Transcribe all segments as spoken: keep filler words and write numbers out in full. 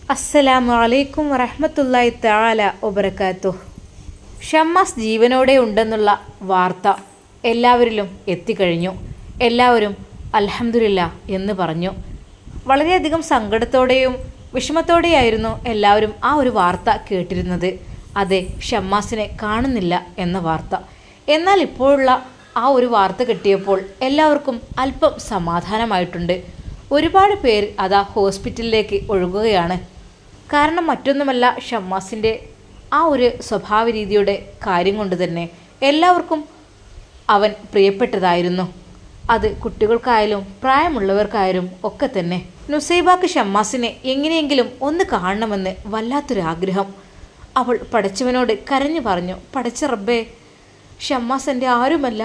അസ്സലാമു അലൈക്കും വറഹ്മത്തുള്ളാഹി തആല വബറകാതുഹു. ഷമ്മാസ് ജീവനോടെ ഉണ്ടെന്നുള്ള വാർത്ത എല്ലാവരിലും എത്തിക്കഴിഞ്ഞു. എല്ലാവരും അൽഹംദുലില്ലാ എന്ന് പറഞ്ഞു. വളരെയധികം സങ്കടത്തോടെയും വിഷമത്തോടെയായിരുന്നു എല്ലാവരും ആ ഒരു വാർത്ത കേട്ടിരുന്നത്. അതെ, ഷമ്മാസിനെ കാണുന്നില്ല എന്ന വാർത്ത. എന്നാൽ ഇപ്പോഴുള്ള ആ ഒരു വാർത്ത കിട്ടിയപ്പോൾ എല്ലാവർക്കും അല്പം സമാധാനമായിട്ടുണ്ട്. ഒരുപാട് പേർ അതാ ഹോസ്പിറ്റലിലേക്ക് ഒഴുകുകയാണ്. കാരണം മറ്റൊന്നുമല്ല, ഷമ്മാസിൻ്റെ ആ ഒരു സ്വഭാവ രീതിയുടെ കാര്യം കൊണ്ട് തന്നെ എല്ലാവർക്കും അവൻ പ്രിയപ്പെട്ടതായിരുന്നു. അത് കുട്ടികൾക്കായാലും പ്രായമുള്ളവർക്കായാലും ഒക്കെ തന്നെ. നുസൈബാക്ക് ഷമ്മാസിനെ എങ്ങനെയെങ്കിലും ഒന്ന് കാണണമെന്ന് വല്ലാത്തൊരാഗ്രഹം. അവൾ പടച്ചവനോട് കരഞ്ഞു പറഞ്ഞു, പടച്ച റബ്ബേ, ഷമ്മാസ് എൻ്റെ ആരുമല്ല,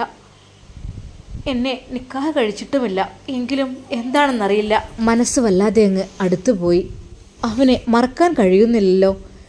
എന്നെ നിക്കാഹ് കഴിച്ചിട്ടുമില്ല, എങ്കിലും എന്താണെന്നറിയില്ല, മനസ്സ് വല്ലാതെ അങ്ങ് അടുത്തുപോയി. അവനെ മറക്കാൻ കഴിയുന്നില്ലല്ലോ.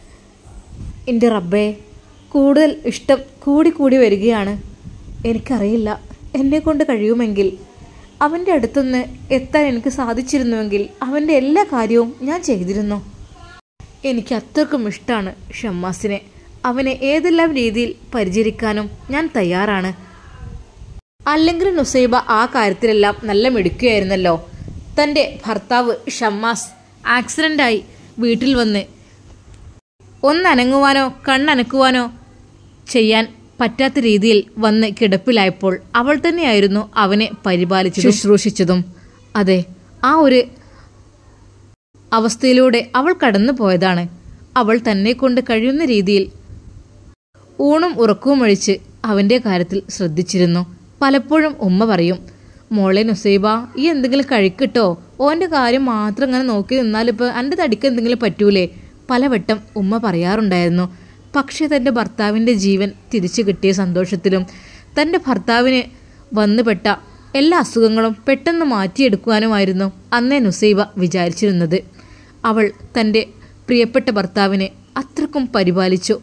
എൻ്റെ റബ്ബേ, കൂടുതൽ ഇഷ്ടം കൂടിക്കൂടി വരികയാണ്. എനിക്കറിയില്ല, എന്നെക്കൊണ്ട് കഴിയുമെങ്കിൽ അവൻ്റെ അടുത്തുനിന്ന് എത്താൻ എനിക്ക് സാധിച്ചിരുന്നുവെങ്കിൽ അവൻ്റെ എല്ലാ കാര്യവും ഞാൻ ചെയ്തിരുന്നു. എനിക്ക് അത്രക്കും ഇഷ്ടമാണ് ഷമ്മാസിനെ. അവനെ ഏതെല്ലാം രീതിയിൽ പരിചരിക്കാനും ഞാൻ തയ്യാറാണ്. അല്ലെങ്കിൽ നുസൈബ ആ കാര്യത്തിലെല്ലാം നല്ല മിടുക്കുകയായിരുന്നല്ലോ. തൻ്റെ ഭർത്താവ് ഷമ്മാസ് ആക്സിഡൻ്റായി വീട്ടിൽ വന്ന് ഒന്നനങ്ങുവാനോ കണ്ണനക്കുവാനോ ചെയ്യാൻ പറ്റാത്ത രീതിയിൽ വന്ന് കിടപ്പിലായപ്പോൾ അവൾ തന്നെയായിരുന്നു അവനെ പരിപാലിച്ചു ശുശ്രൂഷിച്ചതും. അതെ, ആ ഒരു അവസ്ഥയിലൂടെ അവൾ കടന്നു പോയതാണ്. അവൾ തന്നെ കൊണ്ട് കഴിയുന്ന രീതിയിൽ ഊണും ഉറക്കവും ഒഴിച്ച് അവൻ്റെ കാര്യത്തിൽ ശ്രദ്ധിച്ചിരുന്നു. പലപ്പോഴും ഉമ്മ പറയും, മോളെ നുസൈബ, ഈ എന്തെങ്കിലും കഴിക്കട്ടോ, ഓൻ്റെ കാര്യം മാത്രം അങ്ങനെ നോക്കി നിന്നാലിപ്പോൾ എൻ്റെ തടിക്ക് എന്തെങ്കിലും പറ്റൂലേ? പലവട്ടം ഉമ്മ പറയാറുണ്ടായിരുന്നു. പക്ഷേ തൻ്റെ ഭർത്താവിൻ്റെ ജീവൻ തിരിച്ചു കിട്ടിയ സന്തോഷത്തിലും തൻ്റെ ഭർത്താവിന് വന്നുപെട്ട എല്ലാ അസുഖങ്ങളും പെട്ടെന്ന് മാറ്റിയെടുക്കുവാനുമായിരുന്നു അന്നേ നുസൈബ വിചാരിച്ചിരുന്നത്. അവൾ തൻ്റെ പ്രിയപ്പെട്ട ഭർത്താവിനെ അത്രക്കും പരിപാലിച്ചു.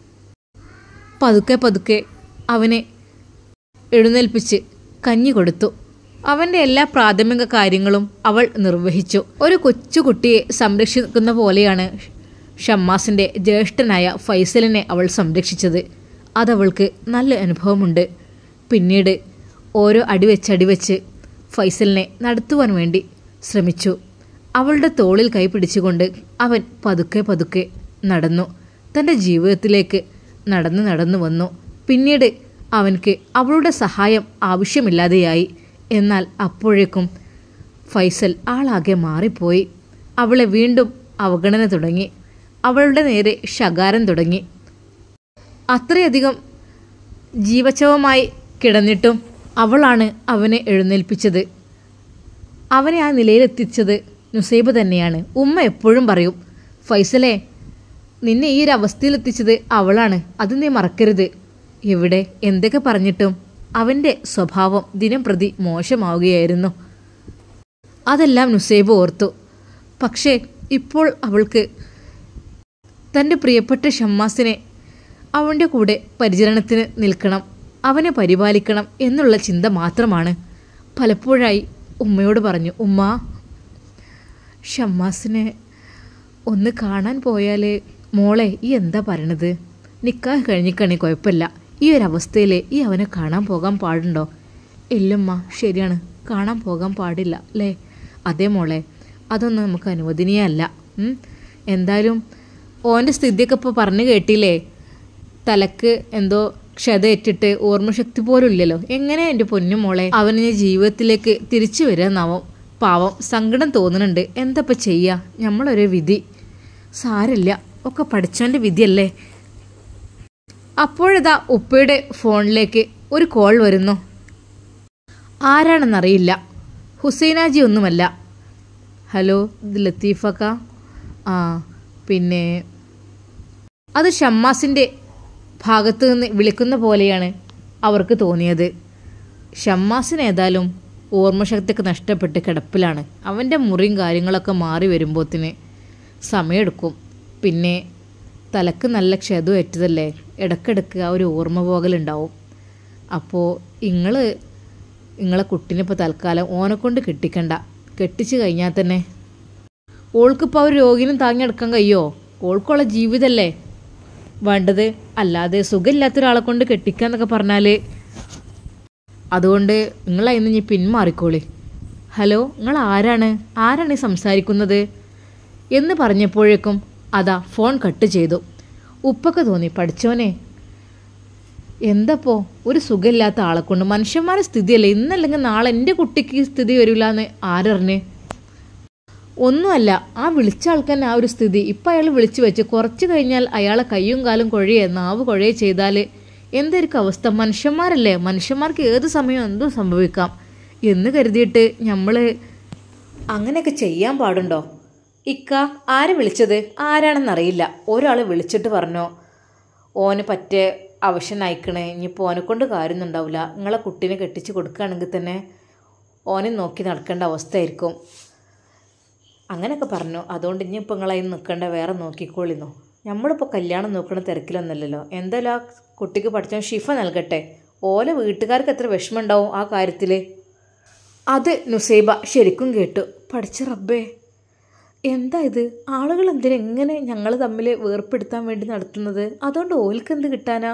പതുക്കെ പതുക്കെ അവനെ എഴുന്നേൽപ്പിച്ച് കഞ്ഞി കൊടുത്തു. അവൻ്റെ എല്ലാ പ്രാഥമിക കാര്യങ്ങളും അവൾ നിർവഹിച്ചു. ഒരു കൊച്ചുകുട്ടിയെ സംരക്ഷിക്കുന്ന പോലെയാണ് ഷമ്മാസിൻ്റെ ജ്യേഷ്ഠനായ ഫൈസലിനെ അവൾ സംരക്ഷിച്ചത്. അതവൾക്ക് നല്ല അനുഭവമുണ്ട്. പിന്നീട് ഓരോ അടിവെച്ച് അടിവെച്ച് ഫൈസലിനെ നടത്തുവാൻ വേണ്ടി ശ്രമിച്ചു. അവളുടെ തോളിൽ കൈ പിടിച്ചുകൊണ്ട് അവൻ പതുക്കെ പതുക്കെ നടന്നു. തൻ്റെ ജീവിതത്തിലേക്ക് നടന്നു നടന്നു വന്നു. പിന്നീട് അവൻക്ക് അവളുടെ സഹായം ആവശ്യമില്ലാതെയായി. എന്നാൽ അപ്പോഴേക്കും ഫൈസൽ ആളാകെ മാറിപ്പോയി. അവളെ വീണ്ടും അവഗണന തുടങ്ങി. അവളുടെ നേരെ ശകാരം തുടങ്ങി. അത്രയധികം ജീവച്ഛവമായി കിടന്നിട്ടും അവളാണ് അവനെ എഴുന്നേൽപ്പിച്ചത്. അവനെ ആ നിലയിലെത്തിച്ചത് നുസൈബ തന്നെയാണ്. ഉമ്മ എപ്പോഴും പറയും, ഫൈസലെ, നിന്നെ ഈ ഒരു അവസ്ഥയിലെത്തിച്ചത് അവളാണ്, അത് നീ മറക്കരുത്. എവിടെ എന്തൊക്കെ പറഞ്ഞിട്ടും അവൻ്റെ സ്വഭാവം ദിനം പ്രതി മോശമാവുകയായിരുന്നു. അതെല്ലാം നുസൈബ ഓർത്തു. പക്ഷേ ഇപ്പോൾ അവൾക്ക് തൻ്റെ പ്രിയപ്പെട്ട ഷമ്മാസിനെ അവൻ്റെ കൂടെ പരിചരണത്തിന് നിൽക്കണം, അവനെ പരിപാലിക്കണം എന്നുള്ള ചിന്ത മാത്രമാണ്. പലപ്പോഴായി ഉമ്മയോട് പറഞ്ഞു, ഉമ്മ, ഷമ്മാസിനെ ഒന്ന് കാണാൻ പോയാൽ. മോളെ, ഈ എന്താ പറയണത്? നിക്കാഹ് കഴിഞ്ഞിക്കണേ കുഴപ്പമില്ല, ഈ ഒരു അവസ്ഥയിൽ ഈ അവനെ കാണാൻ പോകാൻ പാടുണ്ടോ? ഇല്ലമ്മ, ശരിയാണ്, കാണാൻ പോകാൻ പാടില്ല അല്ലേ? അതേ മോളെ, അതൊന്നും നമുക്ക് അനുവദനീയമല്ല. എന്തായാലും ഓൻ്റെ സ്ഥിതിയൊക്കെ ഇപ്പോൾ പറഞ്ഞു കേട്ടില്ലേ? തലക്ക് എന്തോ ക്ഷതയേറ്റിട്ട് ഓർമ്മശക്തി പോലും ഇല്ലല്ലോ. എങ്ങനെ എൻ്റെ പൊന്നു മോളെ അവന് ജീവിതത്തിലേക്ക് തിരിച്ചു വരാമെന്നാവും. പാവം, സങ്കടം തോന്നുന്നുണ്ട്. എന്തപ്പോൾ ചെയ്യുക? നമ്മളൊരു വിധി. സാരില്ല, ഒക്കെ പഠിച്ചവൻ്റെ വിധിയല്ലേ. അപ്പോഴതാ ഉപ്പയുടെ ഫോണിലേക്ക് ഒരു കോൾ വരുന്നു. ആരാണെന്നറിയില്ല. ഹുസൈനാജി ഒന്നുമല്ല. ഹലോ, ഇത് ലത്തീഫക്ക. ആ, പിന്നെ അത് ഷമ്മാസിൻ്റെ ഭാഗത്ത് നിന്ന് വിളിക്കുന്ന പോലെയാണ് അവർക്ക് തോന്നിയത്. ഷമ്മാസിന് ഏതായാലും ഓർമ്മശക്തിയൊക്കെ നഷ്ടപ്പെട്ട് കിടപ്പിലാണ്. അവൻ്റെ മുറിയും കാര്യങ്ങളൊക്കെ മാറി വരുമ്പോഴത്തിന് സമയമെടുക്കും. പിന്നെ തലക്ക് നല്ല ക്ഷതം ഏറ്റതല്ലേ, ഇടയ്ക്കിടയ്ക്ക് ആ ഒരു ഓർമ്മ പോകലുണ്ടാവും. അപ്പോൾ നിങ്ങൾ നിങ്ങളെ കുട്ടീനെ ഇപ്പോൾ തൽക്കാലം ഓനെക്കൊണ്ട് കെട്ടിക്കണ്ട. കെട്ടിച്ച് കഴിഞ്ഞാൽ തന്നെ ഓൾക്കിപ്പോൾ ഒരു രോഗിനും താങ്ങിയെടുക്കാൻ കഴിയുമോ? ഓൾക്കുള്ള ജീവിതമല്ലേ വേണ്ടത്, അല്ലാതെ സുഖമില്ലാത്ത ഒരാളെ കൊണ്ട് കെട്ടിക്കാന്നൊക്കെ പറഞ്ഞാൽ അതുകൊണ്ട് നിങ്ങളതിന്ന് ഇനി പിന്മാറിക്കോളി. ഹലോ, നിങ്ങൾ ആരാണ് ആരാണ് ഈ സംസാരിക്കുന്നത് എന്ന് പറഞ്ഞപ്പോഴേക്കും അതാ ഫോൺ കട്ട് ചെയ്തു. ഉപ്പൊക്കെ തോന്നി, പഠിച്ചോനെ എന്തപ്പോ ഒരു സുഖമില്ലാത്ത ആളെ കൊണ്ട് മനുഷ്യന്മാരുടെ സ്ഥിതിയല്ലേ, ഇന്നല്ലെങ്കിൽ നാളെ എൻ്റെ കുട്ടിക്ക് സ്ഥിതി വരില്ല എന്ന് ആരറിഞ്ഞ്? ഒന്നുമല്ല, ആ വിളിച്ച ആൾക്കന്നെ ആ ഒരു സ്ഥിതി. ഇപ്പം അയാൾ വിളിച്ചു വെച്ച് കുറച്ച് കഴിഞ്ഞാൽ അയാളെ കയ്യും കാലും കുഴയെ നാവ് കുഴയെ ചെയ്താൽ എന്തായിരിക്കും അവസ്ഥ? മനുഷ്യന്മാരല്ലേ, മനുഷ്യന്മാർക്ക് ഏത് സമയവും എന്തും സംഭവിക്കാം എന്ന് കരുതിയിട്ട് നമ്മൾ അങ്ങനെയൊക്കെ ചെയ്യാൻ പാടുണ്ടോ? ഇക്ക ആരെ വിളിച്ചത് ആരാണെന്നറിയില്ല. ഒരാൾ വിളിച്ചിട്ട് പറഞ്ഞോ ഓന് പറ്റേ അവശനായിക്കണേ, ഇനിയിപ്പോൾ ഓനെ കൊണ്ട് കാര്യമൊന്നുണ്ടാവില്ല, നിങ്ങളെ കുട്ടീനെ കെട്ടിച്ച് കൊടുക്കുകയാണെങ്കിൽ തന്നെ ഓനെ നോക്കി നടക്കേണ്ട അവസ്ഥയായിരിക്കും അങ്ങനെയൊക്കെ പറഞ്ഞു. അതുകൊണ്ട് ഇനിയിപ്പോൾ നിങ്ങളതിന് നിൽക്കേണ്ട, വേറെ നോക്കിക്കോളിന്നോ. നമ്മളിപ്പോൾ കല്യാണം നോക്കുന്ന തിരക്കിലൊന്നുമല്ലല്ലോ. എന്തായാലും ആ കുട്ടിക്ക് പഠിച്ചാൽ ഷിഫ നൽകട്ടെ. ഓലെ വീട്ടുകാർക്ക് എത്ര വിഷമം ഉണ്ടാവും ആ കാര്യത്തിൽ. അത് നുസൈബ ശരിക്കും കേട്ടു. പഠിച്ച റബ്ബേ, എന്താ ഇത്? ആളുകൾ എന്തിനെങ്ങനെ ഞങ്ങൾ തമ്മിൽ വേർപ്പെടുത്താൻ വേണ്ടി നടത്തുന്നത്? അതുകൊണ്ട് ഓൽക്ക് എന്ത് കിട്ടാനാ?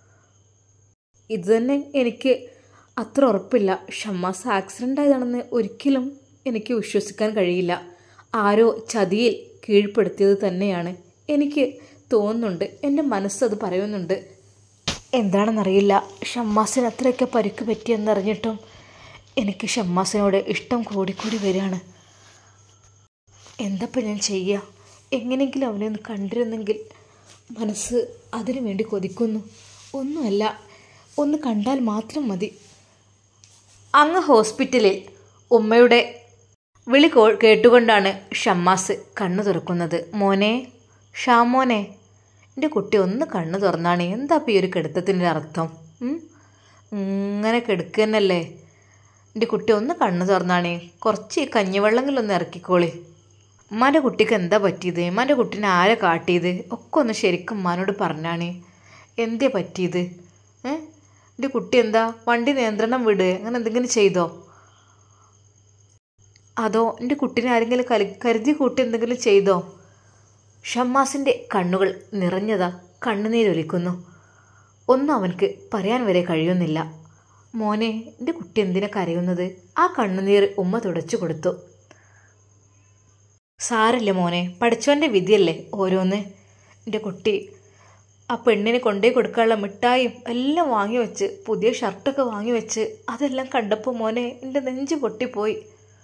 ഇത് തന്നെ എനിക്ക് അത്ര ഉറപ്പില്ല. ഷമ്മാസ് ആക്സിഡൻ്റ് ആയതാണെന്ന് ഒരിക്കലും എനിക്ക് വിശ്വസിക്കാൻ കഴിയില്ല. ആരോ ചതിയിൽ കീഴ്പ്പെടുത്തിയത് തന്നെയാണ് എനിക്ക് തോന്നുന്നുണ്ട്. എൻ്റെ മനസ്സത് പറയുന്നുണ്ട്. എന്താണെന്നറിയില്ല, ഷമ്മാസിന് അത്രയൊക്കെ പരിക്ക് പറ്റിയെന്നറിഞ്ഞിട്ടും എനിക്ക് ഷമ്മാസിനോട് ഇഷ്ടം കൂടിക്കൂടി വരികയാണ്. എന്തപ്പം ഞാൻ ചെയ്യുക? എങ്ങനെയെങ്കിലും അവനെ ഒന്ന് കണ്ടിരുന്നെങ്കിൽ. മനസ്സ് അതിനു വേണ്ടി കൊതിക്കുന്നു. ഒന്നുമല്ല, ഒന്ന് കണ്ടാൽ മാത്രം മതി. അങ്ങ് ഹോസ്പിറ്റലിൽ ഉമ്മയുടെ വിളി കേട്ടുകൊണ്ടാണ് ഷമ്മാസ് കണ്ണു തുറക്കുന്നത്. മോനെ, ഷാമോനെ, എൻ്റെ കുട്ടി ഒന്ന് കണ്ണു തുറന്നാണ്. എന്താ ഇപ്പോൾ ഈ ഒരു കെടുത്തത്തിൻ്റെ അർത്ഥം? ഇങ്ങനെ കെടുക്കുന്നല്ലേ? എൻ്റെ കുട്ടി ഒന്ന് കണ്ണു തുറന്നാണേ. കുറച്ച് ഈ കഞ്ഞിവെള്ളങ്ങളൊന്ന് ഇറക്കിക്കോളി. ഉമ്മാൻ്റെ കുട്ടിക്ക് എന്താ പറ്റിയത്? ഉമ്മാൻ്റെ കുട്ടീനെ ആരെ കാട്ടിയത്? ഒക്കെ ഒന്ന് ശരിക്കും ഉമ്മാനോട് പറഞ്ഞാണേ. എന്തേ പറ്റിയത്? ഏ എൻ്റെ കുട്ടി എന്താ വണ്ടി നിയന്ത്രണം വിട് അങ്ങനെ എന്തെങ്കിലും ചെയ്തോ? അതോ എൻ്റെ കുട്ടീനെ ആരെങ്കിലും കല കരുതി കൂട്ടി എന്തെങ്കിലും ചെയ്തോ? ഷമ്മാസിൻ്റെ കണ്ണുകൾ നിറഞ്ഞതാ, കണ്ണുനീരൊലിക്കുന്നു. ഒന്നും അവനക്ക് പറയാൻ വരെ കഴിയുന്നില്ല. മോനെ, എൻ്റെ കുട്ടി എന്തിനാ കരയുന്നത്? ആ കണ്ണുനീർ ഉമ്മ തുടച്ചു കൊടുത്തു. സാരല്ല മോനെ, പഠിച്ചവൻ്റെ വിധിയല്ലേ ഓരോന്ന്. എൻ്റെ കുട്ടി ആ പെണ്ണിനെ കൊണ്ടേ കൊടുക്കാനുള്ള മിഠായും എല്ലാം വാങ്ങി വെച്ച്, പുതിയ ഷർട്ടൊക്കെ വാങ്ങി വെച്ച്, അതെല്ലാം കണ്ടപ്പോൾ മോനെ എൻ്റെ നെഞ്ച് പൊട്ടിപ്പോയി.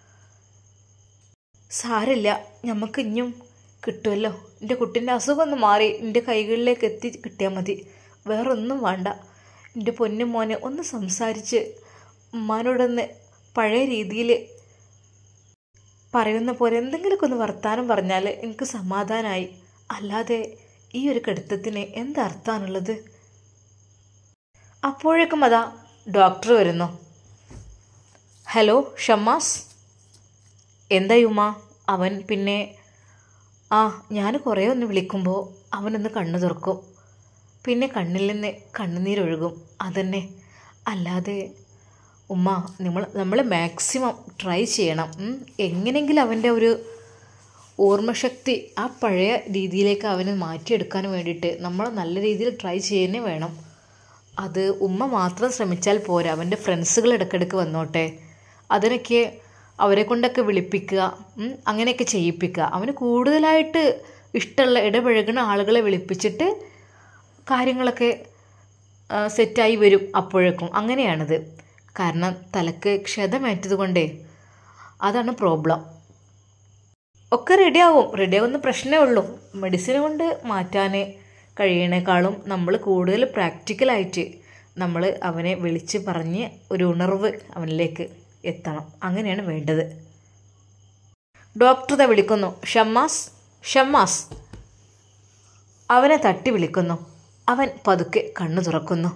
സാരില്ല, നമുക്ക് ഇനിയും കിട്ടുമല്ലോ. എൻ്റെ കുട്ടീൻ്റെ അസുഖം ഒന്ന് മാറി എൻ്റെ കൈകളിലേക്ക് എത്തി കിട്ടിയാൽ മതി, വേറൊന്നും വേണ്ട. എൻ്റെ പൊന്നും മോനെ ഒന്ന് സംസാരിച്ച് ഉമ്മാനോടൊന്ന് പഴയ രീതിയിൽ പറയുന്ന പോലെ എന്തെങ്കിലുമൊക്കെ ഒന്ന് വർത്താനം പറഞ്ഞാൽ എനിക്ക് സമാധാനമായി. അല്ലാതെ ഈ ഒരു കടുത്തത്തിന് എന്തർത്ഥാണുള്ളത്? അപ്പോഴേക്കും അതാ ഡോക്ടർ വരുന്നു. ഹലോ ഷമ്മാസ്, എന്തായി ഉമ്മ? അവൻ പിന്നെ ആ ഞാൻ കുറേ ഒന്ന് വിളിക്കുമ്പോൾ അവനൊന്ന് കണ്ണു തുറക്കും, പിന്നെ കണ്ണിൽ നിന്ന് കണ്ണുനീരൊഴുകും. അതന്നെ, അല്ലാതെ ഉമ്മ നമ്മൾ നമ്മൾ മാക്സിമം ട്രൈ ചെയ്യണം. എങ്ങനെയെങ്കിലും അവൻ്റെ ഒരു ഓർമ്മശക്തി ആ പഴയ രീതിയിലേക്ക് അവനെ മാറ്റിയെടുക്കാൻ വേണ്ടിയിട്ട് നമ്മൾ നല്ല രീതിയിൽ ട്രൈ ചെയ്യുന്നേ വേണം. അത് ഉമ്മ മാത്രം ശ്രമിച്ചാൽ പോരാ, അവൻ്റെ ഫ്രണ്ട്സുകൾ ഇടയ്ക്കിടയ്ക്ക് വന്നോട്ടെ. അതിനൊക്കെ അവരെ കൊണ്ടൊക്കെ വിളിപ്പിക്കുക, അങ്ങനെയൊക്കെ ചെയ്യിപ്പിക്കുക. അവന് കൂടുതലായിട്ട് ഇഷ്ടമുള്ള ഇടപഴകുന്ന ആളുകളെ വിളിപ്പിച്ചിട്ട് കാര്യങ്ങളൊക്കെ സെറ്റായി വരും അപ്പോഴേക്കും. അങ്ങനെയാണിത്. കാരണം തലക്ക് ക്ഷതമേറ്റത് കൊണ്ടേ അതാണ് പ്രോബ്ലം. ഒക്കെ റെഡിയാവും, റെഡിയാവുന്ന പ്രശ്നമേ ഉള്ളൂ. മെഡിസിൻ കൊണ്ട് മാറ്റാൻ കഴിയണേക്കാളും നമ്മൾ കൂടുതൽ പ്രാക്ടിക്കലായിട്ട് നമ്മൾ അവനെ വിളിച്ച് പറഞ്ഞ് ഒരു ഉണർവ് അവനിലേക്ക് എത്തണം. അങ്ങനെയാണ് വേണ്ടത്. ഡോക്ടറെ വിളിക്കുന്നു. ഷമ്മാസ്, ഷമ്മാസ്. അവനെ തട്ടി വിളിക്കുന്നു. അവൻ പതുക്കെ കണ്ണു തുറക്കുന്നു.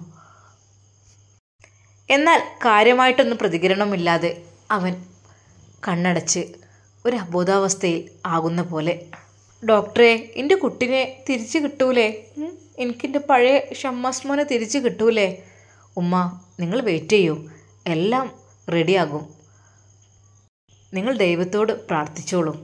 എന്നാൽ കാര്യമായിട്ടൊന്നും പ്രതികരണമില്ലാതെ അവൻ കണ്ണടച്ച് ഒരു അബോധാവസ്ഥയിൽ ആകുന്ന പോലെ. ഡോക്ടറെ, എൻ്റെ കുട്ടിനെ തിരിച്ച് കിട്ടൂലേ? എനിക്കെൻ്റെ പഴയ ഷമ്മാസ് മോനെ തിരിച്ച് കിട്ടൂലേ? ഉമ്മ, നിങ്ങൾ വെയിറ്റ് ചെയ്യൂ, എല്ലാം റെഡിയാകും. നിങ്ങൾ ദൈവത്തോട് പ്രാർത്ഥിച്ചോളൂ.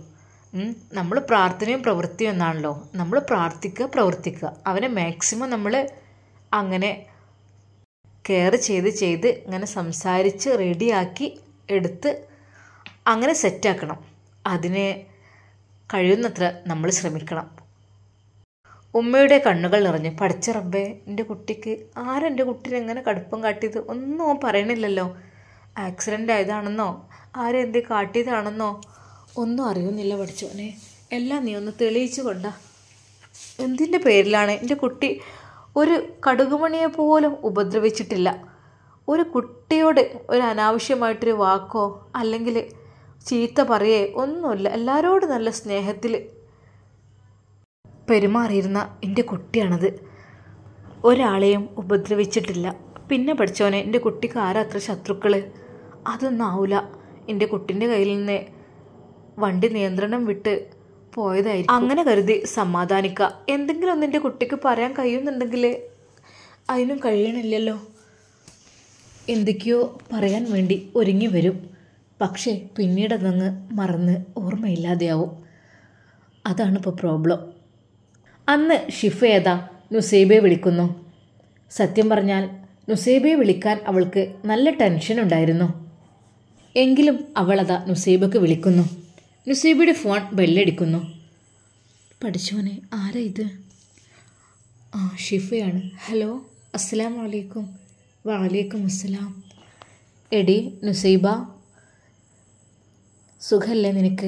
നമ്മൾ പ്രാർത്ഥനയും പ്രവൃത്തിയും എന്നാണല്ലോ. നമ്മൾ പ്രാർത്ഥിക്കുക, പ്രവർത്തിക്കുക. അവനെ മാക്സിമം നമ്മൾ അങ്ങനെ കെയർ ചെയ്ത് ചെയ്ത് ഇങ്ങനെ സംസാരിച്ച് റെഡിയാക്കി എടുത്ത് അങ്ങനെ സെറ്റാക്കണം. അതിന് കഴിയുന്നത്ര നമ്മൾ ശ്രമിക്കണം. ഉമ്മയുടെ കണ്ണുകൾ നിറഞ്ഞ്, പഠിച്ച റബ്ബേ, എൻ്റെ കുട്ടിക്ക് ആരെൻ്റെ കുട്ടീനെ എങ്ങനെ കടുപ്പം കാട്ടിയത് ഒന്നും അവൻ പറയണില്ലല്ലോ. ആക്സിഡൻ്റ് ആയതാണെന്നോ ആരെന്തേ കാട്ടിയതാണെന്നോ ഒന്നും അറിയുന്നില്ല പഠിച്ചോനെ. എല്ലാം നീ ഒന്ന് തെളിയിച്ചു കൊണ്ടാ. എന്തിൻ്റെ പേരിലാണ് എൻ്റെ കുട്ടി ഒരു കടുകുമണിയെ പോലും ഉപദ്രവിച്ചിട്ടില്ല. ഒരു കുട്ടിയോട് ഒരു അനാവശ്യമായിട്ടൊരു വാക്കോ അല്ലെങ്കിൽ ചീത്ത പറയേ ഒന്നുമില്ല. എല്ലാവരോടും നല്ല സ്നേഹത്തിൽ പെരുമാറിയിരുന്ന എൻ്റെ കുട്ടിയാണത്. ഒരാളെയും ഉപദ്രവിച്ചിട്ടില്ല. പിന്നെ പഠിച്ചോനെ, എൻ്റെ കുട്ടിക്ക് ആരാ അത്ര ശത്രുക്കൾ? അതൊന്നും ആവില്ല. എൻ്റെ കുട്ടീൻ്റെ കയ്യിൽ നിന്ന് വണ്ടി നിയന്ത്രണം വിട്ട് പോയതായിരിക്കും. അങ്ങനെ കരുതി സമാധാനിക്കുക. എന്തെങ്കിലും ഒന്ന് എൻ്റെ കുട്ടിക്ക് പറയാൻ കഴിയുന്നുണ്ടെങ്കിൽ അതിനും കഴിയണില്ലല്ലോ. എന്തൊക്കെയോ പറയാൻ വേണ്ടി ഒരുങ്ങി വരും. പക്ഷേ പിന്നീട് അതങ്ങ് മറന്ന് ഓർമ്മയില്ലാതെയാവും. അതാണ് ഇപ്പോൾ പ്രോബ്ലം. അന്ന് ഷിഫ ഏതാ നുസൈബയെ വിളിക്കുന്നു. സത്യം പറഞ്ഞാൽ നുസൈബയെ വിളിക്കാൻ അവൾക്ക് നല്ല ടെൻഷൻ ഉണ്ടായിരുന്നു. എങ്കിലും അവളതാ നുസൈബക്ക് വിളിക്കുന്നു. നുസൈബയുടെ ഫോൺ ബെല്ലടിക്കുന്നു. പഠിച്ചോനെ, ആരാ ഇത്? ആ, ഷിഫയാണ്. ഹലോ, അസ്സലാമു അലൈക്കും. വഅലൈക്കും അസ്സലാം. എടി നുസൈബ, സുഖല്ലേ നിനക്ക്?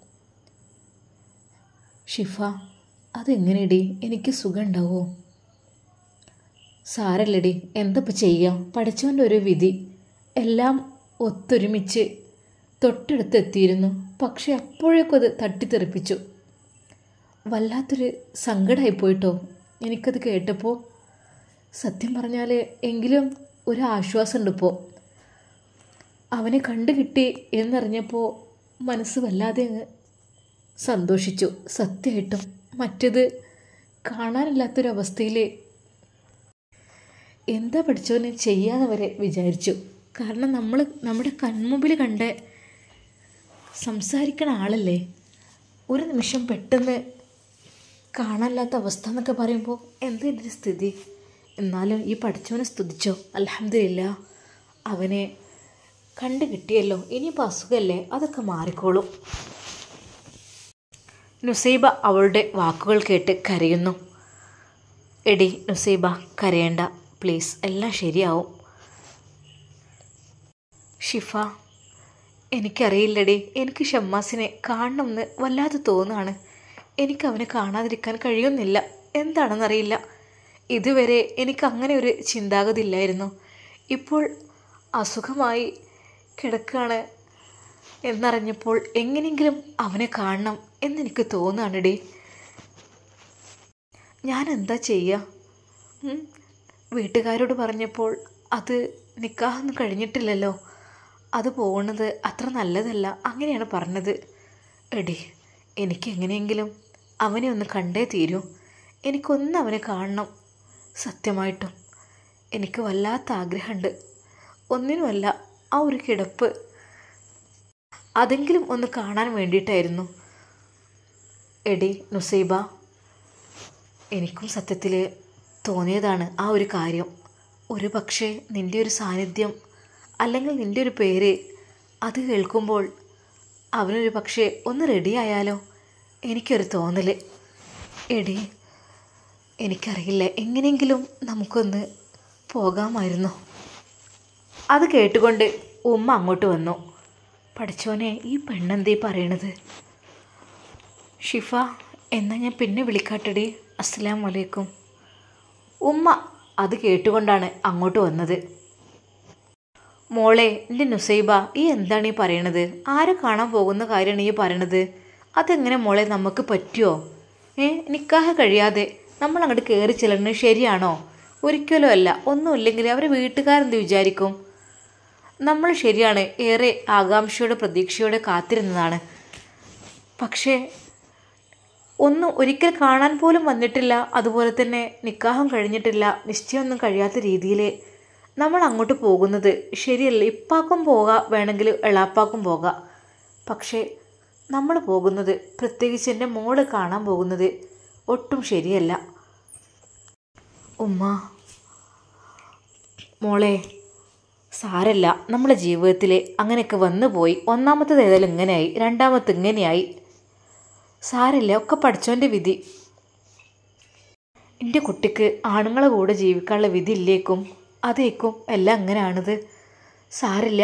ഷിഫ, അതെങ്ങനെയടി? എനിക്ക് സുഖം ഉണ്ടാവോ? സാരല്ലടി, എന്തപ്പോൾ ചെയ്യാം, പഠിച്ചവൻ്റെ ഒരു വിധി. എല്ലാം ഒത്തൊരുമിച്ച് തൊട്ടടുത്ത് എത്തിയിരുന്നു. പക്ഷെ അപ്പോഴേക്കും അത് തട്ടിത്തെറിപ്പിച്ചു. വല്ലാത്തൊരു സങ്കടമായിപ്പോയിട്ടോ എനിക്കത് കേട്ടപ്പോൾ. സത്യം പറഞ്ഞാൽ എങ്കിലും ഒരു ആശ്വാസമുണ്ട് ഇപ്പോൾ. അവനെ കണ്ടു കിട്ടി എന്നറിഞ്ഞപ്പോൾ മനസ്സ് വല്ലാതെ അങ്ങ് സന്തോഷിച്ചു. സത്യമായിട്ടും മറ്റത് കാണാനില്ലാത്തൊരവസ്ഥയിൽ എന്താ പഠിച്ചവന് ചെയ്യാതെ വരെ വിചാരിച്ചു. കാരണം നമ്മൾ നമ്മുടെ കൺമുമ്പിൽ കണ്ട് സംസാരിക്കണ ആളല്ലേ. ഒരു നിമിഷം പെട്ടെന്ന് കാണാനില്ലാത്ത അവസ്ഥ എന്നൊക്കെ പറയുമ്പോൾ എന്താ ഇതിൻ്റെ സ്ഥിതി? എന്നാലും ഈ പഠിച്ചവനെ സ്തുതിച്ചോ. അൽഹംദുലില്ലാ, അവനെ കണ്ടു കിട്ടിയല്ലോ. ഇനിയിപ്പോൾ അസുഖമല്ലേ, അതൊക്കെ മാറിക്കോളും. നുസൈബ അവളുടെ വാക്കുകൾ കേട്ട് കരയുന്നു. എടി നുസൈബ, കരയണ്ട പ്ലീസ്, എല്ലാം ശരിയാവും. ഷിഫ, എനിക്കറിയില്ലടി, എനിക്ക് ഷമ്മാസിനെ കാണണമെന്ന് വല്ലാതെ തോന്നുകയാണ്. എനിക്ക് അവനെ കാണാതിരിക്കാൻ കഴിയുന്നില്ല. എന്താണെന്നറിയില്ല. ഇതുവരെ എനിക്ക് അങ്ങനെ ഒരു ചിന്താഗതി ഇല്ലായിരുന്നു. ഇപ്പോൾ അസുഖമായി കിടക്കുകയാണ് എന്നറിഞ്ഞപ്പോൾ എങ്ങനെയെങ്കിലും അവനെ കാണണം എന്നെനിക്ക് തോന്നുകയാണെടി. ഞാൻ എന്താ ചെയ്യുക? വീട്ടുകാരോട് പറഞ്ഞപ്പോൾ അത് നിക്കാഹൊന്നും കഴിഞ്ഞിട്ടില്ലല്ലോ, അത് പോകുന്നത് അത്ര നല്ലതല്ല, അങ്ങനെയാണ് പറഞ്ഞത്. എടി, എനിക്ക് എങ്ങനെയെങ്കിലും അവനെ ഒന്ന് കണ്ടേ തീരൂ. എനിക്കൊന്ന് അവനെ കാണണം. സത്യമായിട്ടും എനിക്ക് വല്ലാത്ത ആഗ്രഹമുണ്ട്. ഒന്നിനുമല്ല, ആ ഒരു കിടപ്പ് അതെങ്കിലും ഒന്ന് കാണാൻ വേണ്ടിയിട്ടായിരുന്നു. എടി നുസൈബ, എനിക്കും സത്യത്തിൽ തോന്നിയതാണ് ആ ഒരു കാര്യം. ഒരു പക്ഷേ നിൻ്റെ ഒരു സാന്നിധ്യം അല്ലെങ്കിൽ നിൻ്റെ ഒരു പേര് അത് കേൾക്കുമ്പോൾ അവനൊരു പക്ഷേ ഒന്ന് റെഡിയായാലോ, എനിക്കൊരു തോന്നൽ. എടി, എനിക്കറിയില്ല, എങ്ങനെയെങ്കിലും നമുക്കൊന്ന് പോകാമായിരുന്നു. അത് കേട്ടുകൊണ്ട് ഉമ്മ അങ്ങോട്ട് വന്നു. പഠിച്ചോനെ, ഈ പെണ്ണെന്തേ പറയണത്? ഷിഫ, എന്നാൽ ഞാൻ പിന്നെ വിളിക്കാട്ടടി. അസ്സലാമു അലൈക്കും. ഉമ്മ അത് കേട്ടുകൊണ്ടാണ് അങ്ങോട്ട് വന്നത്. മോളെ, എൻ്റെ നുസൈബ, ഈ എന്താണ് ഈ പറയണത്? ആരെ കാണാൻ പോകുന്ന കാര്യമാണ് ഈ പറയണത്? അതെങ്ങനെ മോളെ നമുക്ക് പറ്റുമോ? ഏ നിക്കാഹ് കഴിയാതെ നമ്മൾ അങ്ങോട്ട് കയറി ചെല്ലുന്നത് ശരിയാണോ? ഒരിക്കലും അല്ല. ഒന്നുമില്ലെങ്കിൽ അവരെ വീട്ടുകാരെന്ത് വിചാരിക്കും? നമ്മൾ ശരിയാണ്, ഏറെ ആകാംക്ഷയോടെ പ്രതീക്ഷയോടെ കാത്തിരുന്നതാണ്. പക്ഷേ ഒന്നും ഒരിക്കൽ കാണാൻ പോലും വന്നിട്ടില്ല. അതുപോലെ തന്നെ നിക്കാഹം കഴിഞ്ഞിട്ടില്ല, നിശ്ചയമൊന്നും കഴിയാത്ത രീതിയിൽ നമ്മൾ അങ്ങോട്ട് പോകുന്നത് ശരിയല്ല. ഇപ്പാക്കും പോകാം, വേണമെങ്കിൽ എളാപ്പാക്കും പോകാം. പക്ഷേ നമ്മൾ പോകുന്നത്, പ്രത്യേകിച്ച് എൻ്റെ മോള് കാണാൻ പോകുന്നത് ഒട്ടും ശരിയല്ല. ഉമ്മ, മോളെ സാരല്ല, നമ്മുടെ ജീവിതത്തിൽ അങ്ങനെയൊക്കെ വന്നു പോയി. ഒന്നാമത്തേത് ഏതായാലും ഇങ്ങനെയായി, രണ്ടാമത്തെ ഇങ്ങനെയായി. സാരല്ല, ഒക്കെ പഠിച്ചോൻ്റെ വിധി. എൻ്റെ കുട്ടിക്ക് ആണുങ്ങളെ കൂടെ ജീവിക്കാനുള്ള വിധി ഇല്ലേക്കും, അതേക്കും എല്ലാം അങ്ങനെയാണിത്. സാരില്ല,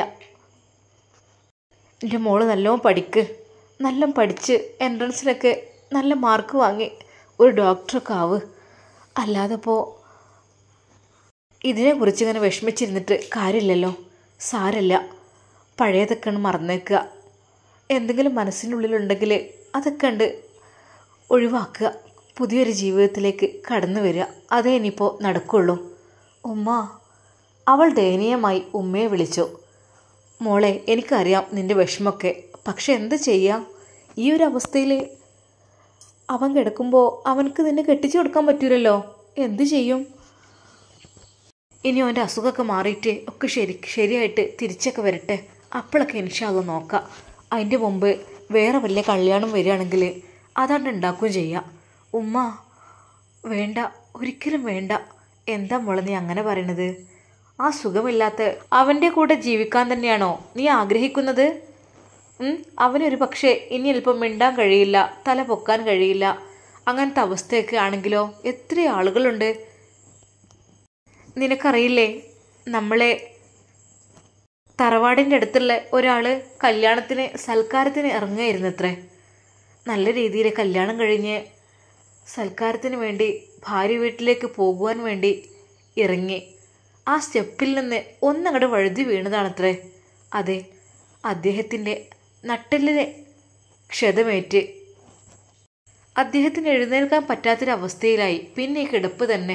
എൻ്റെ മോള് നല്ലോണം പഠിക്ക്, നല്ല പഠിച്ച് എൻട്രൻസിലൊക്കെ നല്ല മാർക്ക് വാങ്ങി ഒരു ഡോക്ടറൊക്കെ ആവ്. അല്ലാതെ ഇപ്പോൾ ഇതിനെക്കുറിച്ച് ഇങ്ങനെ വിഷമിച്ചിരുന്നിട്ട് കാര്യമില്ലല്ലോ. സാരല്ല, പഴയതൊക്കെ ഉണ്ട് മറന്നേക്കുക. എന്തെങ്കിലും മനസ്സിനുള്ളിലുണ്ടെങ്കിൽ അതൊക്കെ ഉണ്ട് ഒഴിവാക്കുക. പുതിയൊരു ജീവിതത്തിലേക്ക് കടന്നു വരിക, അതേ ഇനിയിപ്പോൾ നടക്കുള്ളൂ. ഉമ്മ, അവൾ ദയനീയമായി ഉമ്മയെ വിളിച്ചു. മോളെ, എനിക്കറിയാം നിൻ്റെ വിഷമമൊക്കെ, പക്ഷെ എന്ത് ചെയ്യാം? ഈ ഒരു അവസ്ഥയിൽ അവൻ കിടക്കുമ്പോൾ അവനക്ക് നിന്നെ കെട്ടിച്ചു കൊടുക്കാൻ പറ്റൂലല്ലോ. എന്തു ചെയ്യും? ഇനി അവൻ്റെ അസുഖമൊക്കെ മാറിയിട്ട് ഒക്കെ ശരി ശരിയായിട്ട് തിരിച്ചൊക്കെ വരട്ടെ, അപ്പോഴൊക്കെ ഇൻഷാ അല്ലാഹ് നോക്കാം. അതിൻ്റെ മുമ്പ് വേറെ വല്ല കല്യാണം വരികയാണെങ്കിൽ അതാണ്ട് ഉണ്ടാക്കുകയും ചെയ്യാം. ഉമ്മ, വേണ്ട, ഒരിക്കലും വേണ്ട. എന്താ മോളെ നീ അങ്ങനെ പറയണത്? ആ സുഖമില്ലാത്ത അവൻ്റെ കൂടെ ജീവിക്കാൻ തന്നെയാണോ നീ ആഗ്രഹിക്കുന്നത്? അവനൊരു പക്ഷേ ഇനി അല്പം മിണ്ടാൻ കഴിയില്ല, തല പൊക്കാൻ കഴിയില്ല. അങ്ങനത്തെ അവസ്ഥയൊക്കെ ആണെങ്കിലോ എത്ര ആളുകളുണ്ട്. നിനക്കറിയില്ലേ, നമ്മളെ തറവാടിൻ്റെ അടുത്തുള്ള ഒരാൾ കല്യാണത്തിന് സൽക്കാരത്തിന് ഇറങ്ങുകയായിരുന്നത്രേ. നല്ല രീതിയിൽ കല്യാണം കഴിഞ്ഞ് സൽക്കാരത്തിന് വേണ്ടി ഭാര്യ വീട്ടിലേക്ക് പോകുവാൻ വേണ്ടി ഇറങ്ങി ആ സ്റ്റെപ്പിൽ നിന്ന് ഒന്നങ്ങോട്ട് വഴുതി വീണതാണത്രേ. അതെ, അദ്ദേഹത്തിൻ്റെ നട്ടെല്ലിന് ക്ഷതമേറ്റ് അദ്ദേഹത്തിന് എഴുന്നേൽക്കാൻ പറ്റാത്തൊരവസ്ഥയിലായി. പിന്നെ ഈ കിടപ്പ് തന്നെ.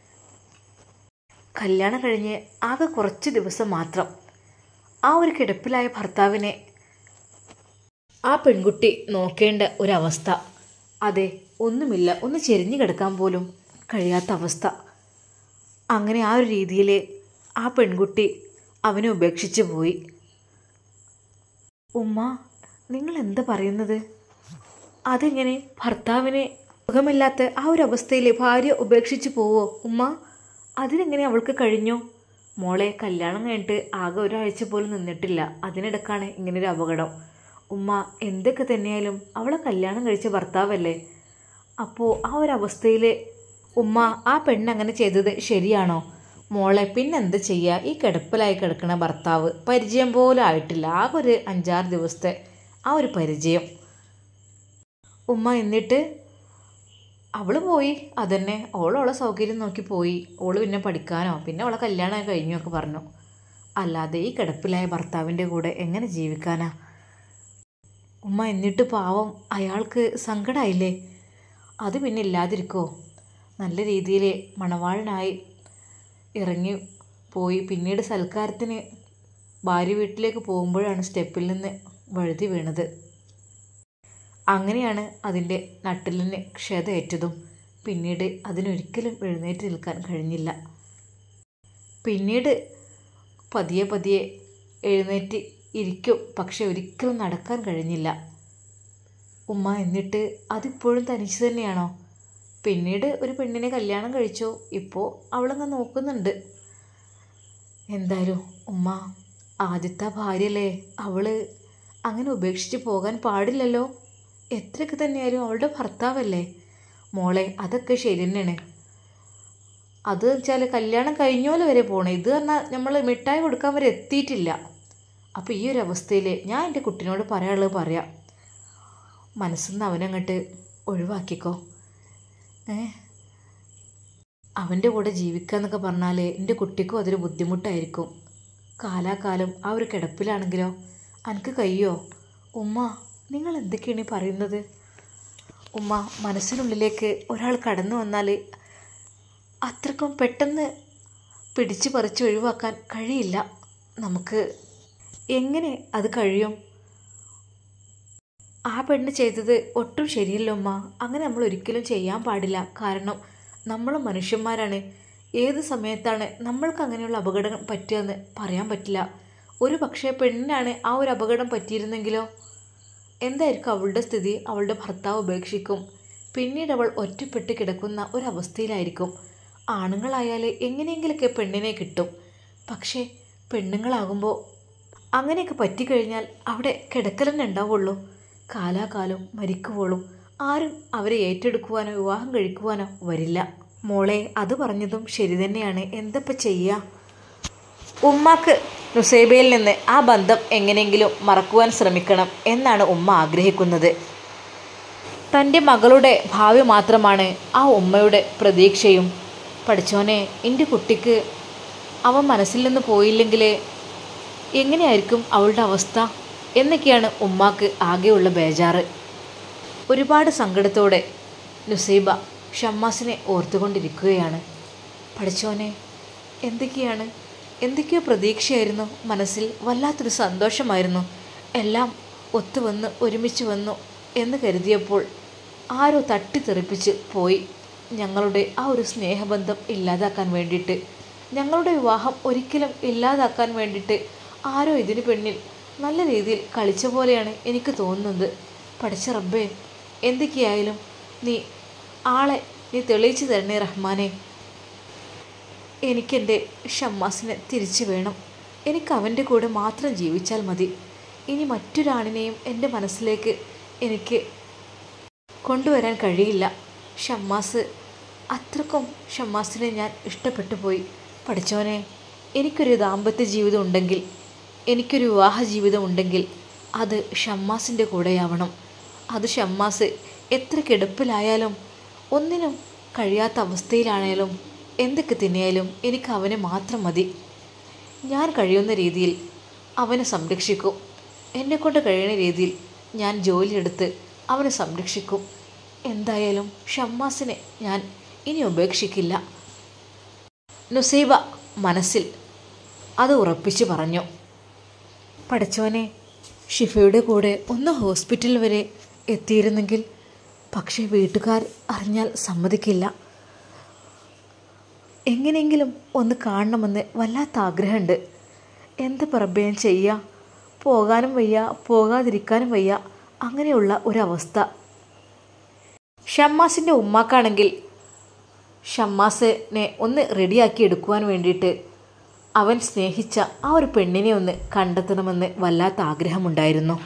കല്യാണം കഴിഞ്ഞ് ആകെ കുറച്ച് ദിവസം മാത്രം ആ ഒരു കിടപ്പിലായ ഭർത്താവിനെ ആ പെൺകുട്ടി നോക്കേണ്ട ഒരവസ്ഥ. അതെ, ഒന്നുമില്ല, ഒന്ന് ചെരിഞ്ഞു കിടക്കാൻ പോലും കഴിയാത്ത അവസ്ഥ. അങ്ങനെ ആ ഒരു രീതിയിൽ ആ പെൺകുട്ടി അവനെ ഉപേക്ഷിച്ച് പോയി. ഉമ്മ, നിങ്ങൾ എന്താ പറയുന്നത്? അതെങ്ങനെ ഭർത്താവിനെ സുഖമില്ലാത്ത ആ ഒരു അവസ്ഥയിൽ ഭാര്യ ഉപേക്ഷിച്ച് പോവോ ഉമ്മ? അതിനെങ്ങനെ അവൾക്ക് കഴിഞ്ഞു? മോളെ, കല്യാണം കഴിഞ്ഞിട്ട് ആകെ ഒരാഴ്ച പോലും നിന്നിട്ടില്ല, അതിനിടക്കാണ് ഇങ്ങനൊരു അപകടം. ഉമ്മ, എന്തൊക്കെ തന്നെയായാലും അവളെ കല്യാണം കഴിച്ച ഭർത്താവല്ലേ. അപ്പോൾ ആ ഒരു അവസ്ഥയിൽ ഉമ്മ, ആ പെണ്ണങ്ങനെ ചെയ്തത് ശരിയാണോ? മോളെ, പിന്നെന്ത് ചെയ്യുക? ഈ കിടപ്പിലായി കിടക്കണ ഭർത്താവ് പരിചയം പോലും ആയിട്ടില്ല, ആകെ ഒരു അഞ്ചാറ് ദിവസത്തെ ആ ഒരു പരിചയം. ഉമ്മ, എന്നിട്ട് അവൾ പോയി, അതന്നെ, ഓളോളെ സൗകര്യം നോക്കി പോയി. ഓള് പിന്നെ പഠിക്കാനോ പിന്നെ അവളെ കല്യാണം കഴിഞ്ഞു ഒക്കെ പറഞ്ഞു. അല്ലാതെ ഈ കിടപ്പിലായ ഭർത്താവിൻ്റെ കൂടെ എങ്ങനെ ജീവിക്കാനാ ഉമ്മ? എന്നിട്ട് പാവം അയാൾക്ക് സങ്കടമായില്ലേ? അത് പിന്നെ ഇല്ലാതിരിക്കോ? നല്ല രീതിയിൽ മണവാളനായി ഇറങ്ങി പോയി. പിന്നീട് സൽക്കാരത്തിന് ഭാര്യ വീട്ടിലേക്ക് പോകുമ്പോഴാണ് സ്റ്റെപ്പിൽ നിന്ന് വഴുതി വീണത്. അങ്ങനെയാണ് അതിൻ്റെ നട്ടെല്ലിന് ക്ഷതമേറ്റതും. പിന്നീട് അതിനൊരിക്കലും എഴുന്നേറ്റ് നിൽക്കാൻ കഴിഞ്ഞില്ല. പിന്നീട് പതിയെ പതിയെ എഴുന്നേറ്റ് ഇരിക്കും, പക്ഷെ ഒരിക്കലും നടക്കാൻ കഴിഞ്ഞില്ല. ഉമ്മ, എന്നിട്ട് അതിപ്പോഴും തനിച്ച് തന്നെയാണോ? പിന്നീട് ഒരു പെണ്ണിനെ കല്യാണം കഴിച്ചു, ഇപ്പോൾ അവളങ്ങ് നോക്കുന്നുണ്ട്. എന്തായാലും ഉമ്മ, ആദ്യത്തെ ഭാര്യയല്ലേ, അവൾ അങ്ങനെ ഉപേക്ഷിച്ച് പോകാൻ പാടില്ലല്ലോ. എത്രയൊക്കെ തന്നെയായാലും അവളുടെ ഭർത്താവല്ലേ. മോളെ, അതൊക്കെ ശരി തന്നെയാണ്. അത് വെച്ചാൽ കല്യാണം കഴിഞ്ഞോലെ വരെ പോകണം. ഇത് പറഞ്ഞാൽ നമ്മൾ മിഠായി കൊടുക്കാൻ വരെ എത്തിയിട്ടില്ല. അപ്പോൾ ഈ ഒരു അവസ്ഥയിൽ ഞാൻ എൻ്റെ കുട്ടീനോട് പറയാനുള്ളത് പറയാം. മനസ്സിന്ന് അവനങ്ങോട്ട് ഒഴിവാക്കിക്കോ. ഏ അവൻ്റെ കൂടെ ജീവിക്കുക എന്നൊക്കെ പറഞ്ഞാൽ എൻ്റെ കുട്ടിക്കും അതൊരു ബുദ്ധിമുട്ടായിരിക്കും. കാലാകാലം ആ ഒരു കിടപ്പിലാണെങ്കിലോ എനിക്ക് കഴിയോ? ഉമ്മ, നിങ്ങൾ എന്തൊക്കെയാണ് പറയുന്നത്? ഉമ്മ, മനസ്സിനുള്ളിലേക്ക് ഒരാൾ കടന്നു വന്നാൽ അത്രക്കും പെട്ടെന്ന് പിടിച്ചു പറിച്ച് ഒഴിവാക്കാൻ കഴിയില്ല നമുക്ക്. എങ്ങനെ അത് കഴിയും? ആ പെണ്ണ് ചെയ്തത് ഒട്ടും ശരിയല്ല ഉമ്മ. അങ്ങനെ നമ്മൾ ഒരിക്കലും ചെയ്യാൻ പാടില്ല. കാരണം നമ്മൾ മനുഷ്യന്മാരാണ്. ഏത് സമയത്താണ് നമ്മൾക്ക് അങ്ങനെയുള്ള അപകടം പറ്റുകയെന്ന് പറയാൻ പറ്റില്ല. ഒരു പക്ഷേ പെണ്ണിനാണ് ആ ഒരു അപകടം പറ്റിയിരുന്നെങ്കിലോ? എന്തായിരിക്കും അവളുടെ സ്ഥിതി? അവളുടെ ഭർത്താവ് ഉപേക്ഷിക്കും. പിന്നീട് അവൾ ഒറ്റപ്പെട്ട് കിടക്കുന്ന ഒരവസ്ഥയിലായിരിക്കും. ആണുങ്ങളായാൽ എങ്ങനെയെങ്കിലൊക്കെ പെണ്ണിനെ കിട്ടും. പക്ഷേ പെണ്ണുങ്ങളാകുമ്പോൾ അങ്ങനെയൊക്കെ പറ്റിക്കഴിഞ്ഞാൽ അവിടെ കിടക്കൽ തന്നെ ഉണ്ടാവുള്ളൂ. കാലാകാലം മരിക്കുവോളും ആരും അവരെ ഏറ്റെടുക്കുവാനോ വിവാഹം കഴിക്കുവാനോ വരില്ല. മോളെ, അത് പറഞ്ഞതും ശരി തന്നെയാണ്. എന്തപ്പം ചെയ്യുക? ഉമ്മാക്ക് നുസൈബയിൽ നിന്ന് ആ ബന്ധം എങ്ങനെയെങ്കിലും മറക്കുവാൻ ശ്രമിക്കണം എന്നാണ് ഉമ്മ ആഗ്രഹിക്കുന്നത്. തൻ്റെ മകളുടെ ഭാവി മാത്രമാണ് ആ ഉമ്മയുടെ പ്രതീക്ഷയും. പഠിച്ചോനെ, എൻ്റെ കുട്ടിക്ക് അവൻ മനസ്സിൽ നിന്ന് പോയില്ലെങ്കിൽ എങ്ങനെയായിരിക്കും അവളുടെ അവസ്ഥ എന്നൊക്കെയാണ് ഉമ്മാക്ക് ആകെയുള്ള ബേജാറ്. ഒരുപാട് സങ്കടത്തോടെ നുസൈബ ഷമ്മാസിനെ ഓർത്തുകൊണ്ടിരിക്കുകയാണ്. പഠിച്ചോനെ, എന്തൊക്കെയാണ് എന്തൊക്കെയോ പ്രതീക്ഷയായിരുന്നു മനസ്സിൽ. വല്ലാത്തൊരു സന്തോഷമായിരുന്നു. എല്ലാം ഒത്തുവന്ന് ഒരുമിച്ച് വന്നു എന്ന് കരുതിയപ്പോൾ ആരോ തട്ടിത്തെറിപ്പിച്ച് പോയി. ഞങ്ങളുടെ ആ ഒരു സ്നേഹബന്ധം ഇല്ലാതാക്കാൻ വേണ്ടിയിട്ട്, ഞങ്ങളുടെ വിവാഹം ഒരിക്കലും ഇല്ലാതാക്കാൻ വേണ്ടിയിട്ട് ആരോ ഇതിന് പിന്നിൽ നല്ല രീതിയിൽ കളിച്ച പോലെയാണ് എനിക്ക് തോന്നുന്നത്. പഠിച്ച റബ്ബേ, എന്തൊക്കെയായാലും നീ ആളെ നീ തെളിയിച്ചു തരണേ റഹ്മാനെ. എനിക്കെൻ്റെ ഷമ്മാസിനെ തിരിച്ചു വേണം. എനിക്ക് അവൻ്റെ കൂടെ മാത്രം ജീവിച്ചാൽ മതി. ഇനി മറ്റൊരാണിനെയും എൻ്റെ മനസ്സിലേക്ക് എനിക്ക് കൊണ്ടുവരാൻ കഴിയില്ല. ഷമ്മാസ്, അത്രക്കും ഷമ്മാസിനെ ഞാൻ ഇഷ്ടപ്പെട്ടു പോയി. പഠിച്ചോനെ, എനിക്കൊരു ദാമ്പത്യ ജീവിതം ഉണ്ടെങ്കിൽ, എനിക്കൊരു വിവാഹ ജീവിതം ഉണ്ടെങ്കിൽ അത് ഷമ്മാസിൻ്റെ കൂടെയാവണം. അത് ഷമ്മാസ് എത്ര കിടപ്പിലായാലും ഒന്നിനും കഴിയാത്ത അവസ്ഥയിലാണേലും എന്തൊക്കെ തന്നെയായാലും എനിക്ക് അവനെ മാത്രം മതി. ഞാൻ കഴിയുന്ന രീതിയിൽ അവനെ സംരക്ഷിക്കും. എന്നെക്കൊണ്ട് കഴിയുന്ന രീതിയിൽ ഞാൻ ജോലിയെടുത്ത് അവനെ സംരക്ഷിക്കും. എന്തായാലും ഷമ്മാസിനെ ഞാൻ ഇനി ഉപേക്ഷിക്കില്ല. നുസൈബ മനസ്സിൽ അത് ഉറപ്പിച്ചു പറഞ്ഞു. പഠിച്ചോനെ, ഷിഫയുടെ കൂടെ ഒന്ന് ഹോസ്പിറ്റൽ വരെ എത്തിയിരുന്നെങ്കിൽ. പക്ഷേ വീട്ടുകാർ അറിഞ്ഞാൽ സമ്മതിക്കില്ല. എങ്ങനെയെങ്കിലും ഒന്ന് കാണണമെന്ന് വല്ലാത്ത ആഗ്രഹമുണ്ട്. എന്താ പ്രഭയം ചെയ്യുക? പോകാനും വയ്യ, പോകാതിരിക്കാനും വയ്യ. അങ്ങനെയുള്ള ഒരവസ്ഥ. ഷമ്മാസിൻ്റെ ഉമ്മാക്കാണെങ്കിൽ ഷമ്മാസിനെ ഒന്ന് റെഡിയാക്കി എടുക്കുവാൻ വേണ്ടിയിട്ട് അവൻ സ്നേഹിച്ച ആ ഒരു പെണ്ണിനെ ഒന്ന് കണ്ടെത്തണമെന്ന് വല്ലാത്ത ആഗ്രഹമുണ്ടായിരുന്നു.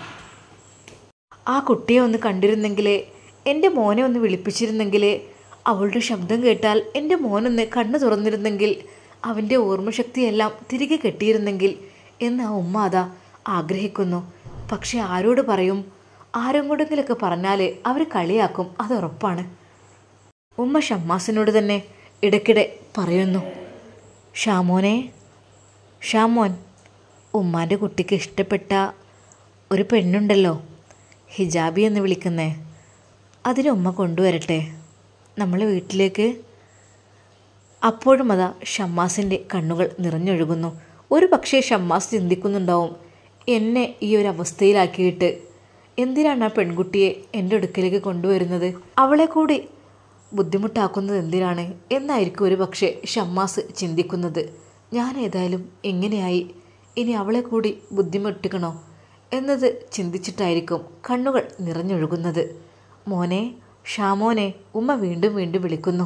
ആ കുട്ടിയെ ഒന്ന് കണ്ടിരുന്നെങ്കിൽ, എൻ്റെ മോനെ ഒന്ന് വിളിപ്പിച്ചിരുന്നെങ്കിൽ, അവളുടെ ശബ്ദം കേട്ടാൽ എൻ്റെ മോനൊന്ന് കണ്ണു തുറന്നിരുന്നെങ്കിൽ, അവൻ്റെ ഓർമ്മശക്തിയെല്ലാം തിരികെ കെട്ടിയിരുന്നെങ്കിൽ എന്ന് ആ ഉമ്മ അതാ ആഗ്രഹിക്കുന്നു. പക്ഷെ ആരോട് പറയും? ആരെങ്കിലൊക്കെ പറഞ്ഞാൽ അവർ കളിയാക്കും, അതുറപ്പാണ്. ഉമ്മ ഷമ്മാസിനോട് തന്നെ ഇടയ്ക്കിടെ പറയുന്നു, ഷാമോനെ, ഷാമോൻ, ഉമ്മാൻ്റെ കുട്ടിക്ക് ഇഷ്ടപ്പെട്ട ഒരു പെണ്ണുണ്ടല്ലോ, ഹിജാബി എന്ന് വിളിക്കുന്നേ, അതിനെ ഉമ്മ കൊണ്ടുവരട്ടെ നമ്മളെ വീട്ടിലേക്ക്. അപ്പോഴും അതാ ഷമ്മാസിൻ്റെ കണ്ണുകൾ നിറഞ്ഞൊഴുകുന്നു. ഒരു പക്ഷേ ഷമ്മാസ് ചിന്തിക്കുന്നുണ്ടാവും, എന്നെ ഈ ഒരു അവസ്ഥയിലാക്കിയിട്ട് എന്തിനാണ് ആ പെൺകുട്ടിയെ എൻ്റെ അടുക്കലേക്ക് കൊണ്ടുവരുന്നത്? അവളെ കൂടി ബുദ്ധിമുട്ടാക്കുന്നത് എന്തിനാണ് എന്നായിരിക്കും ഒരു പക്ഷേ ഷമ്മാസ് ചിന്തിക്കുന്നത്. ഞാൻ ഏതായാലും എങ്ങനെയായി, ഇനി അവളെ കൂടി ബുദ്ധിമുട്ടിക്കണോ എന്നത് ചിന്തിച്ചിട്ടായിരിക്കും കണ്ണുകൾ നിറഞ്ഞൊഴുകുന്നത്. മോനെ, ഷാമോനെ, ഉമ്മ വീണ്ടും വീണ്ടും വിളിക്കുന്നു.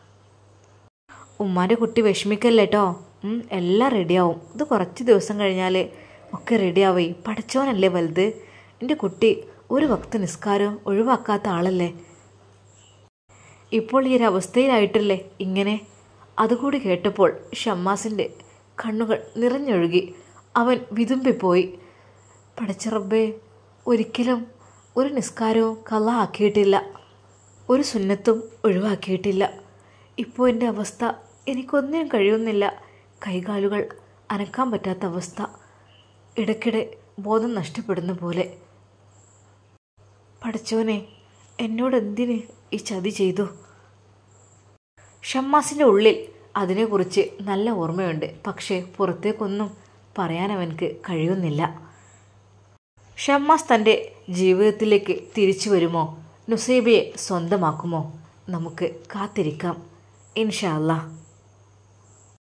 ഉമ്മാൻ്റെ കുട്ടി വിഷമിക്കല്ലേട്ടോ, എല്ലാം റെഡിയാവും. ഇത് കുറച്ച് ദിവസം കഴിഞ്ഞാൽ ഒക്കെ റെഡിയാവേ. പഠിച്ചോനല്ലേ വലുത്. എൻ്റെ കുട്ടി ഒരു വക്ത് നിസ്കാരം ഒഴിവാക്കാത്ത ആളല്ലേ. ഇപ്പോൾ ഈ ഒരു അവസ്ഥയിലായിട്ടല്ലേ ഇങ്ങനെ. അതുകൂടി കേട്ടപ്പോൾ ഷമ്മാസിൻ്റെ കണ്ണുകൾ നിറഞ്ഞൊഴുകി. അവൻ വിതുമ്പിപ്പോയി. പഠിച്ച റബ്ബേ, ഒരിക്കലും ഒരു നിസ്കാരവും ഖള ആക്കിയിട്ടില്ല, ഒരു സുന്നത്തും ഒഴിവാക്കിയിട്ടില്ല. ഇപ്പോൾ എൻ്റെ അവസ്ഥ എനിക്കൊന്നിനും കഴിയുന്നില്ല. കൈകാലുകൾ അനക്കാൻ പറ്റാത്ത അവസ്ഥ. ഇടയ്ക്കിടെ ബോധം നഷ്ടപ്പെടുന്ന പോലെ. പഠിച്ചോനെ, എന്നോട് എന്തിന് ഈ ചതി ചെയ്തു? ഷമ്മാസിൻ്റെ ഉള്ളിൽ അതിനെക്കുറിച്ച് നല്ല ഓർമ്മയുണ്ട്. പക്ഷേ പുറത്തേക്കൊന്നും പറയാൻ അവൻക്ക് കഴിയുന്നില്ല. ഷമ്മാസ് തൻ്റെ ജീവിതത്തിലേക്ക് തിരിച്ചു വരുമോ? നുസൈബയെ സ്വന്തമാക്കുമോ? നമുക്ക് കാത്തിരിക്കാം. ഇൻഷാ അല്ലാഹ്.